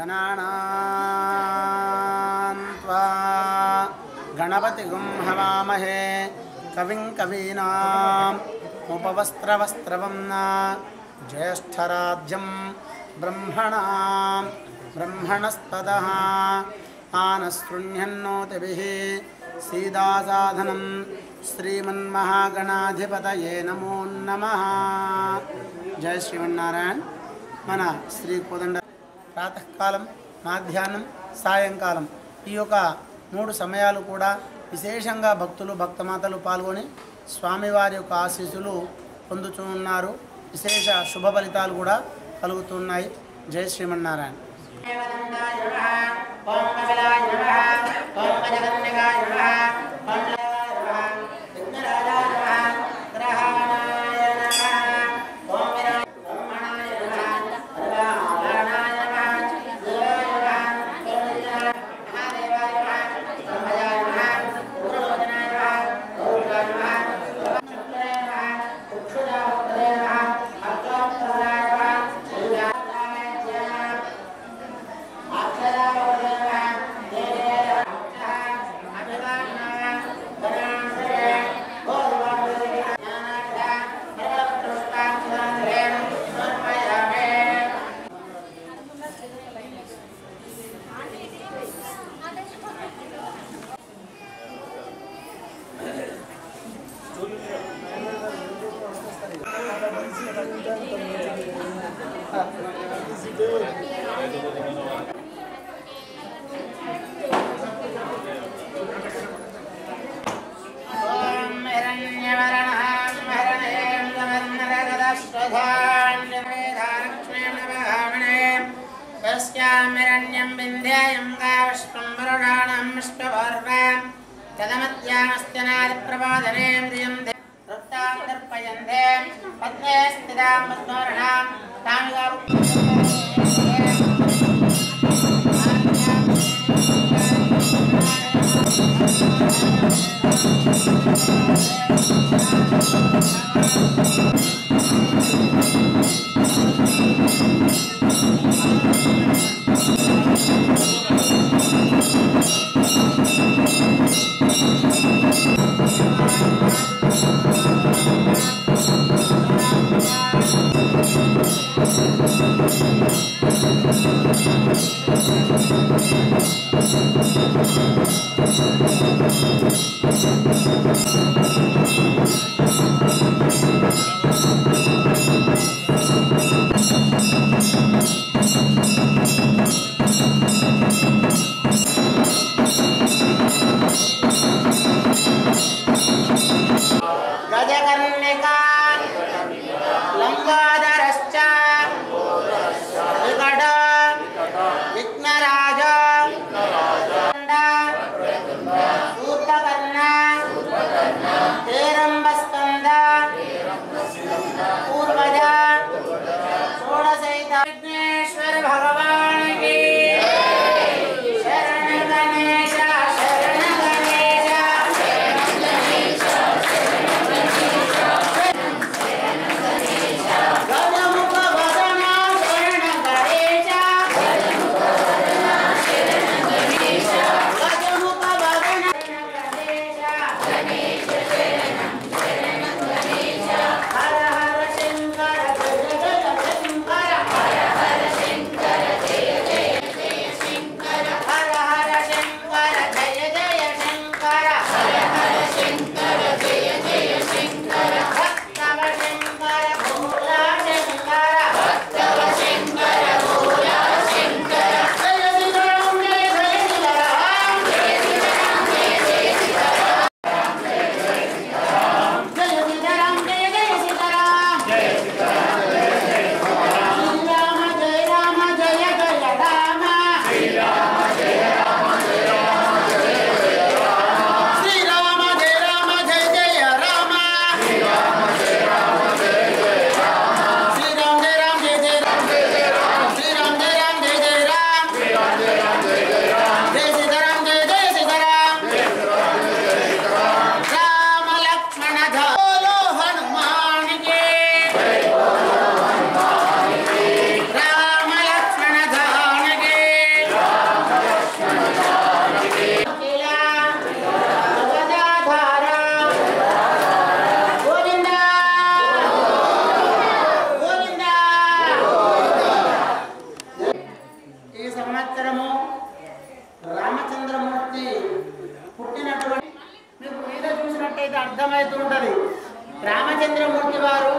गणानां त्वा गणपतिगुं हवामहे कविं कवीनाम् उपवस्त्रवस्त्रवम्ना ज्येष्ठराज्यं ब्रह्मणस्पदः आनशृण्वन्नोतिभिः सीदासाधनं श्रीमन्महागणाधिपतये नमो नमः। जय श्रीमन्नारायण। మన శ్రీ కోదండ ప్రాతకాలం, మధ్యాహ్నం, సాయంకాలం ఈ యొక్క 3 సమయాలు కూడా విశేషంగా భక్తులు భక్తమాతలు పాల్గొని స్వామివారి యొక్క ఆశీస్సులు పొందుతున్నారు. విశేష శుభ ఫలితాలు కూడా కలుగుతున్నాయి. జై శ్రీమన్నారాయణ. यस्यामिरण्यं विन्ध्ययं गावष्टं वरुणानां विष्णुवर्वां तदमत्यामस्त्यनादिप्रवादने द्रियं वृत्तां दर्पयन्ते पद्मे स्थितां पद्मवर्णां तामिगां गजकर्णिका लंबोदरश्च विकट विघ्नराज सूतकर्ण हेरम्बस्कन्द पूर्वज षोडशैत विघ्नेश्वर भगवान की शरण गणेश शरण गणेश Go! రామచంద్రమూర్తి వారు